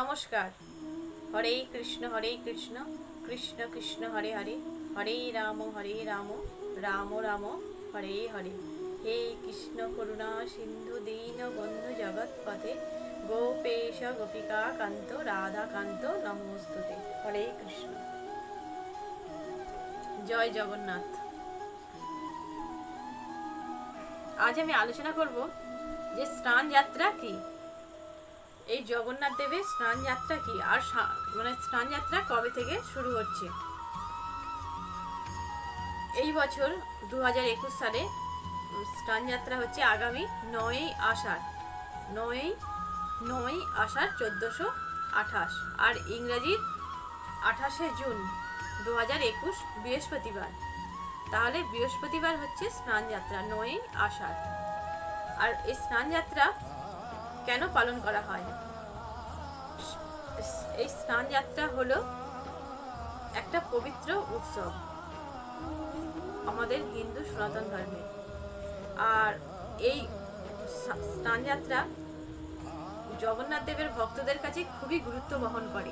নমস্কার। হরে কৃষ্ণ কৃষ্ণ কৃষ্ণ হরে হরে, হরে রাম রাম রাম হরে হরে। হে কৃষ্ণ করুণা সিন্ধু দীন বন্ধু জগৎপথে, গোপেশ গোপিকা কান্ত রাধা কান্ত নমস্তুতে। হরে কৃষ্ণ। জয় জগন্নাথ। আজ আমি আলোচনা করব যে স্নান যাত্রা কি, এই জগন্নাথ দেবের স্নান যাত্রা কি, আর স্নান যাত্রা কবে থেকে শুরু হচ্ছে। এই বছর 2021 সালে স্নান যাত্রা হচ্ছে আগামী 9ই আষাঢ় 1428, আর ইংরেজির 28শে জুন 2021 বৃহস্পতিবার। তাহলে বৃহস্পতিবার হচ্ছে স্নান যাত্রা 9ই আষাঢ়। আর এই স্নান যাত্রা কেন পালন করা হয়? এই স্নান যাত্রা হলো একটা পবিত্র উৎসব আমাদের হিন্দু সনাতন ধর্মে। আর এই স্নান যাত্রা জগন্নাথ দেবের ভক্তদের কাছে খুবই গুরুত্ব বহন করে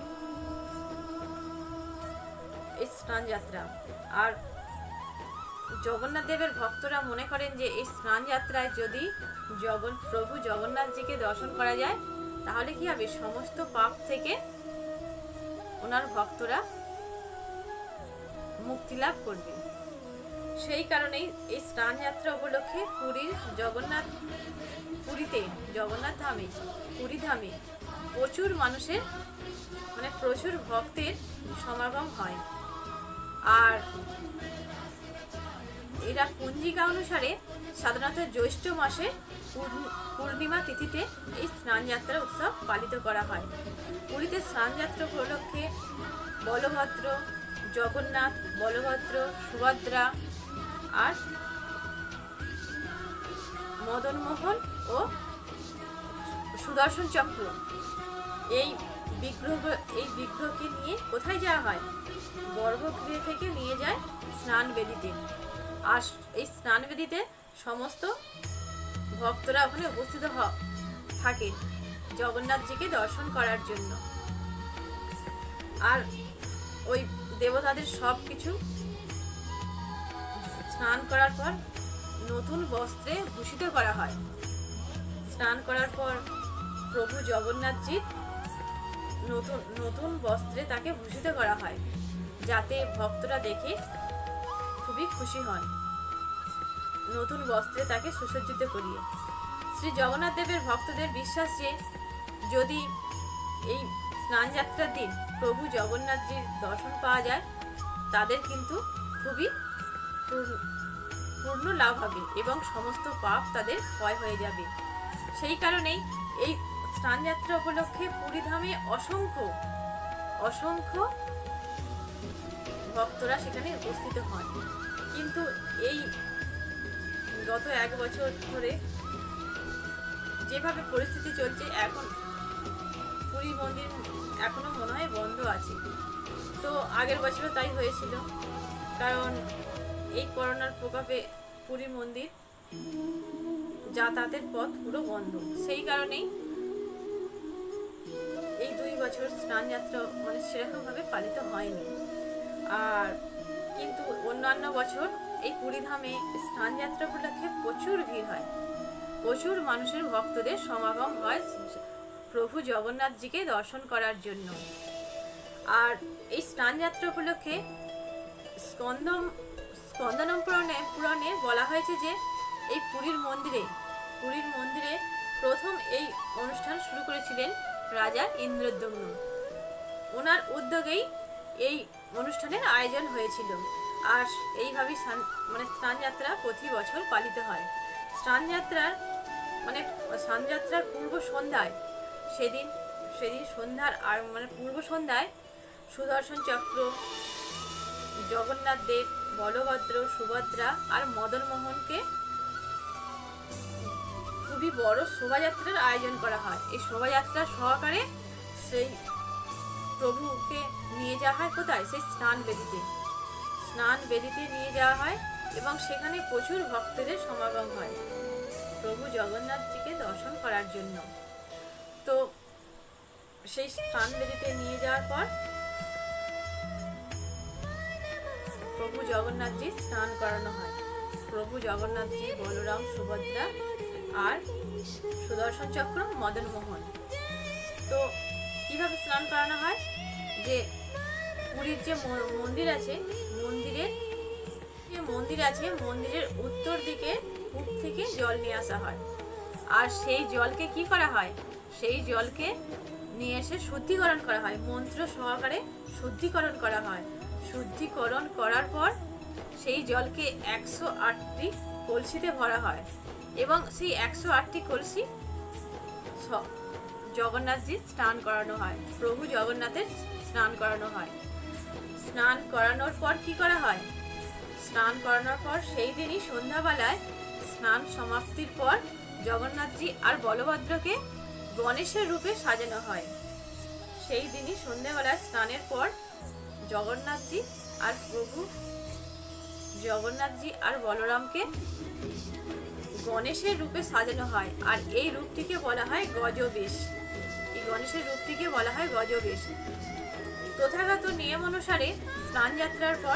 এই স্নান যাত্রা। আর জগন্নাথ দেবের ভক্তরা মনে করেন যে এই স্নান যাত্রায় যদি প্রভু জগন্নাথজিকে দর্শন করা যায়, তাহলে কি হবে, সমস্ত পাপ থেকে ওনার ভক্তরা মুক্তি লাভ করবে। সেই কারণেই এই স্নান যাত্রা উপলক্ষে জগন্নাথ ধামে পুরী ধামে প্রচুর মানুষের প্রচুর ভক্তের সমাগম হয়। আর এরা পঞ্জিকা অনুসারে সাধারণত জ্যৈষ্ঠ মাসে পূর্ণিমা তিথিতে এই স্নান যাত্রা উৎসব পালিত করা হয়। পুরীতে স্নান যাত্রা উপলক্ষে বলভদ্র, সুভদ্রা আর মদনমোহন ও সুদর্শন চক্র এই বিগ্রহকে নিয়ে কোথায় যাওয়া হয়? গর্ভগৃহ থেকে নিয়ে যায় স্নান বেদিতে। আর এই স্নান বেদিতে সমস্ত ভক্তরা ওখানে উপস্থিত থাকে জগন্নাথজিকে দর্শন করার জন্য। আর ওই দেবতাদের সব কিছু স্নান করার পর নতুন বস্ত্রে ভূষিত করা হয়। স্নান করার পর প্রভু জগন্নাথজির নতুন বস্ত্রে তাকে ভূষিত করা হয়, যাতে ভক্তরা দেখে খুবই খুশি হন। নতুন বস্ত্রে তাকে সুসজ্জিত করিয়ে শ্রী জগন্নাথ দেবের ভক্তদের বিশ্বাস যে যদি এই স্নান যাত্রার দিন প্রভু জগন্নাথজির দর্শন পাওয়া যায়, তাদের কিন্তু খুবই পূর্ণ লাভ হবে এবং সমস্ত পাপ তাদের ক্ষয় হয়ে যাবে। সেই কারণেই এই স্নান যাত্রা উপলক্ষে পুরী ধামে অসংখ্য ভক্তরা সেখানে উপস্থিত হন। কিন্তু এই গত 1 বছর ধরে যেভাবে পরিস্থিতি চলছে, এখন পুরী মন্দির এখনো মনে হয় বন্ধ আছে। তো আগের বছরও তাই হয়েছিল, কারণ এই করোনার প্রকোপে পুরী মন্দির যাতায়াতের পথ পুরো বন্ধ। সেই কারণেই এই 2 বছর স্নান যাত্রা সেরকম ভাবে পালিত হয়নি। আর কিন্তু অন্যান্য বছর এই পুরী ধামে স্নান যাত্রা উপলক্ষে প্রচুর ভিড় হয়, প্রচুর মানুষের ভক্তদের সমাগম হয় প্রভু জগন্নাথজিকে দর্শন করার জন্য। আর এই স্নান যাত্রা উপলক্ষে স্কন্দনম পুরাণে বলা হয়েছে যে এই পুরীর মন্দিরে প্রথম এই অনুষ্ঠান শুরু করেছিলেন রাজা ইন্দ্রদ্যম্ন। ওনার উদ্যোগেই এই অনুষ্ঠানের আয়োজন হয়েছিল। আর এইভাবেই স্নান যাত্রা প্রতি বছর পালিত হয়। স্নান যাত্রার পূর্ব সন্ধ্যায় সেদিন সন্ধ্যার পূর্ব সন্ধ্যায় সুদর্শন চক্র, জগন্নাথ দেব, বলভদ্র, সুভদ্রা আর মদনমোহনকে খুবই বড় শোভাযাত্রার আয়োজন করা হয়। এই শোভাযাত্রা সহকারে সেই প্রভুকে নিয়ে যাওয়া হয় কোথায়? সেই স্নান বেদিতে নিয়ে যাওয়া হয় এবং সেখানে প্রচুর ভক্তদের সমাগম হয় প্রভু জগন্নাথজিকে দর্শন করার জন্য। তো সেই স্নান বেদিতে নিয়ে যাওয়ার পর প্রভু জগন্নাথজি স্নান করানো হয়। প্রভু জগন্নাথজি, বলরাম, সুভদ্রা আর সুদর্শন চক্র, মদন মোহন। তো কিভাবে স্নান করানো হয়, যে পুরীর যে মন্দির আছে, মন্দিরের উত্তর দিকে কূপ থেকে জল নিয়ে আসা হয়। আর সেই জলকে কি করা হয়, সেই জলকে নিয়ে এসে শুদ্ধিকরণ করা হয়, মন্ত্র সহকারে শুদ্ধিকরণ করা হয়। শুদ্ধিকরণ করার পর সেই জলকে 108টি কলসিতে ভরা হয় এবং সেই 108টি কলসি জগন্নাথজি স্নান করানো হয়, প্রভু জগন্নাথের স্নান করানো হয়। স্নান করানোর পর কি করা হয়, স্নান করানোর পর সেই দিনই সন্ধ্যাবেলায় স্নান সমাপ্তির পর জগন্নাথজি আর বলভদ্রকে গণেশের রূপে সাজানো হয়। সেই দিনই সন্ধ্যাবেলায় স্নানের পর জগন্নাথজি আর বলরামকে গণেশের রূপে সাজানো হয়। আর এই রূপটিকে বলা হয় গজবেশ। এই গণেশের রূপটিকে বলা হয় গজবেশ। তথাগত নিয়ম অনুসারে স্নান যাত্রার পর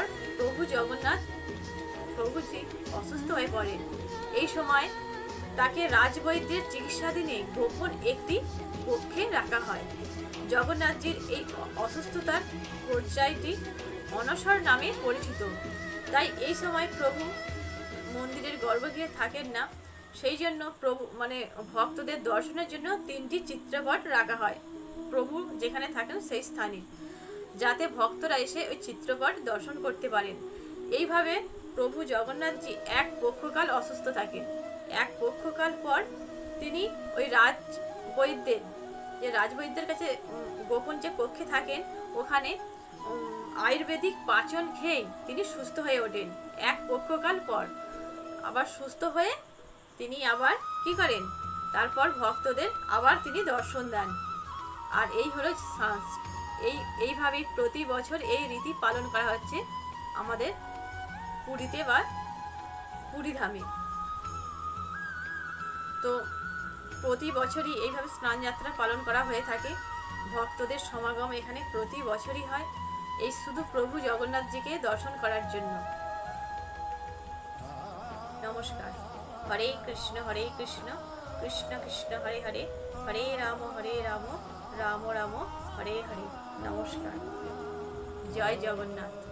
প্রভুজি অসুস্থ হয়ে পড়েন। এই সময় তাকে রাজবৈদ্যের চিকিৎসাধীনে গোপন একটি কক্ষে রাখা হয়। জগন্নাথজির এই অসুস্থতার পর্যায়টি অনসর নামে পরিচিত। তাই এই সময় প্রভু মন্দিরের গর্ভগৃহে থাকেন না, সেই জন্য ভক্তদের দর্শনের জন্য 3টি চিত্রপট রাখা হয় প্রভু যেখানে থাকেন সেই স্থানে, যাতে ভক্তরা এসে ওই চিত্রপট দর্শন করতে পারেন। এইভাবে প্রভু জগন্নাথজি এক পক্ষকাল অসুস্থ থাকেন। এক পক্ষকাল পর তিনি ওই রাজবৈদ্যের কাছে গোপন যে কক্ষে থাকেন, ওখানে আয়ুর্বেদিক পাচন খেয়ে তিনি সুস্থ হয়ে ওঠেন। এক পক্ষকাল পর আবার সুস্থ হয়ে তিনি আবার কি করেন, তারপর ভক্তদের আবার তিনি দর্শন দেন। আর এই হলো এইভাবেই প্রতি বছর এই রীতি পালন করা হচ্ছে আমাদের পুরীতে বা পুরীধামে। তো প্রতি বছরই এইভাবে স্নান যাত্রা পালন করা হয়ে থাকে। ভক্তদের সমাগম এখানে প্রতি বছরই হয়, এই শুধু প্রভু জগন্নাথজিকে দর্শন করার জন্য। নমস্কার। হরে কৃষ্ণ কৃষ্ণ কৃষ্ণ হরে হরে, হরে রাম রাম রাম হরে হরে। নমস্কার। জয় জগন্নাথ।